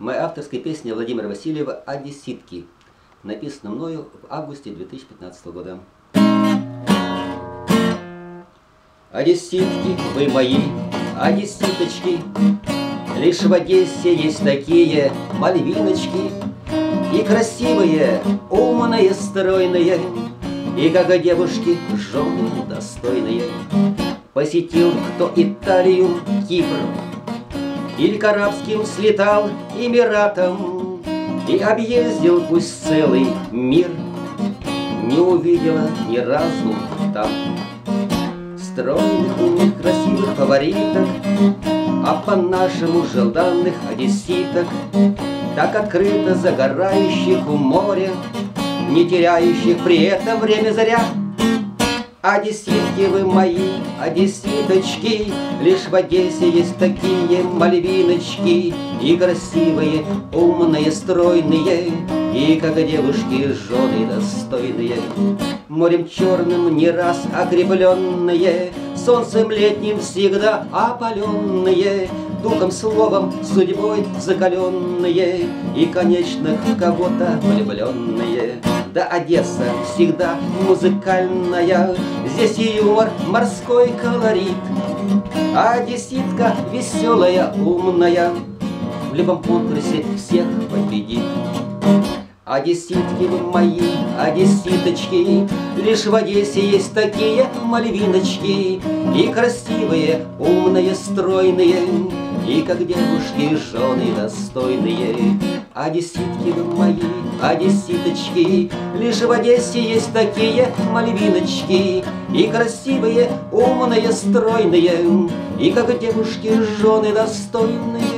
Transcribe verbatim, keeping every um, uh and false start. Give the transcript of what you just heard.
Моя авторская песня Владимира Васильева «Одесситки», написана мною в августе две тысячи пятнадцатого года. Одесситки, вы мои, одесситочки, лишь в Одессе есть такие мальвиночки, и красивые, умные, стройные, и как девушки, жены достойные. Посетил кто Италию, Кипр, или к арабским слетал Эмиратам, и объездил пусть целый мир, не увидела ни разу там стройных, умных, красивых фавориток, а по-нашему желанных одесситок, так открыто загорающих у моря, не теряющих при этом время зря. Одесситки, вы мои, одесситочки, лишь в Одессе есть такие мальвиночки, и красивые, умные, стройные, и как девушки, жены достойные. Морем черным не раз окрепленные, солнцем летним всегда опаленные, духом, словом, судьбой закаленные, и, конечно, в кого-то влюбленные. Да Одесса всегда музыкальная, здесь и юмор, морской колорит, а одесситка веселая, умная, в любом конкурсе всех победит. Одесситки вы мои, одесситочки, лишь в Одессе есть такие мальвиночки, и красивые, умные, стройные, и как девушки, жены достойные. Одесситки вы мои, одесситочки, лишь в Одессе есть такие мальвиночки, и красивые, умные, стройные, и как девушки, жены достойные.